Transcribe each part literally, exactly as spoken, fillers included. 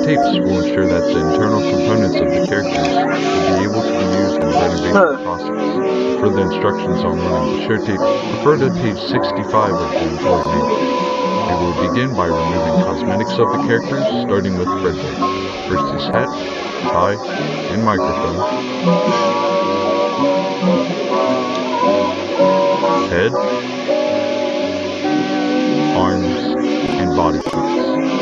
tapes will ensure that the internal components of the characters will be able to be used in the renovation process. For further instructions on running the share tape, refer to page sixty-five of the employee manual. We will begin by removing cosmetics of the characters, starting with Fredbear. First his hat, tie, and microphone, head, arms, and body parts.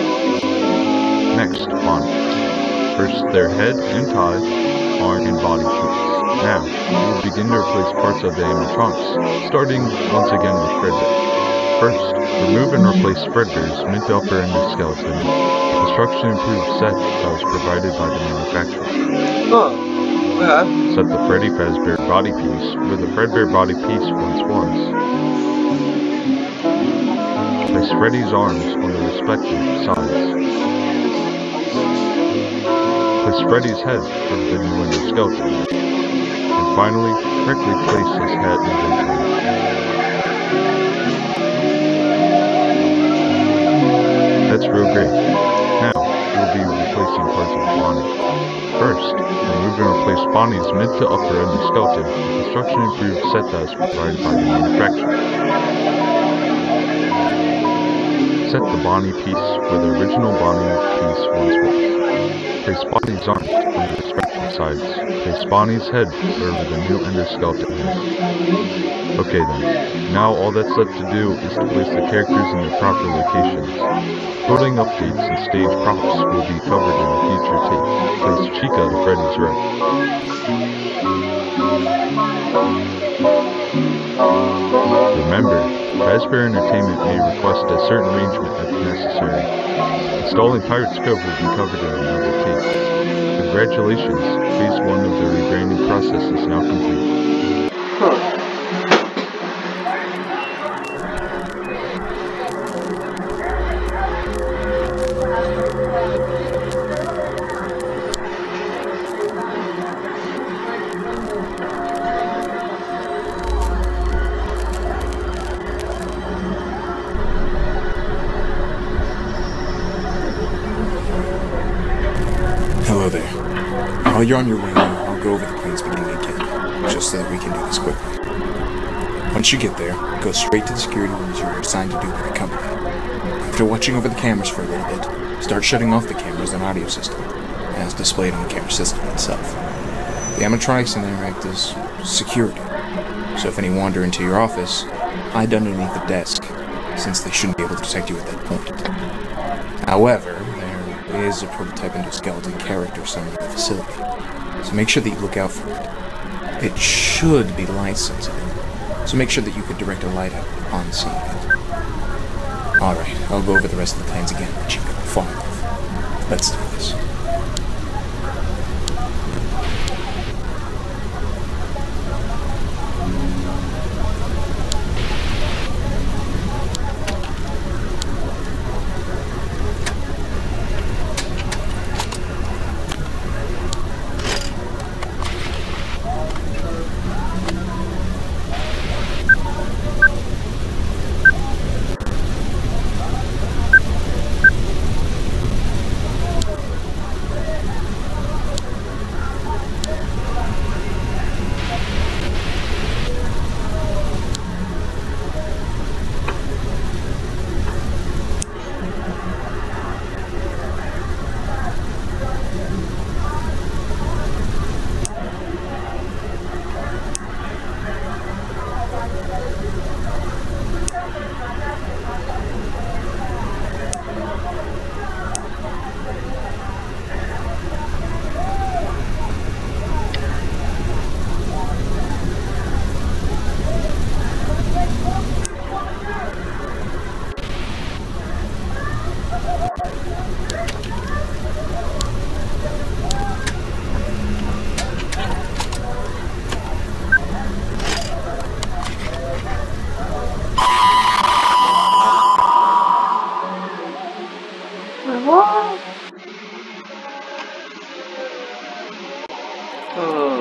Next, Bonnie. First their head and tie, arm, and body parts. Now, we will begin to replace parts of the animatronics, starting once again with Fredbear. First, remove and replace Fredbear's mid to upper endoskeleton, a construction-improved set that was provided by the manufacturer. Huh. Yeah. Set the Freddy Fazbear body piece where the Fredbear body piece once was. Place Freddy's arms on the respective sides. Place Freddy's head over the new endoskeleton. And finally, correctly place his head and vision. That's real great. Now, we'll be replacing parts of Bonnie. First, remove and replace Bonnie's mid to upper endoskeleton with a construction improved set that is provided by the manufacturer. Set the Bonnie piece where the original Bonnie piece once was. Place Bonnie's arms on the respective sides. Place Bonnie's head over the new endoskeleton head. Okay then, now all that's left to do is to place the characters in their proper locations. Building updates and stage props will be covered in a future tape. Place Chica to Freddy's right. Remember, Fazbear Entertainment may request a certain arrangement if necessary. Installing Pirate's Cove will be covered in another tape. Congratulations, phase one of the rebranding process is now complete. Huh. Hello there. While you're on your way, I'll go over the plans beginning again, just so that we can do this quickly. Once you get there, go straight to the security rooms you were assigned to do by the company. After watching over the cameras for a little bit, start shutting off the cameras and audio system, as displayed on the camera system itself. The animatronics in there act as security, so if any wander into your office, hide underneath the desk, since they shouldn't be able to detect you at that point. However, there is a prototype endoskeleton character somewhere in the facility, so make sure that you look out for it. It should be light sensitive, so make sure that you could direct a light out upon seeing it. Alright, I'll go over the rest of the plans again, Chica. Fall off. Let's do this. Uh,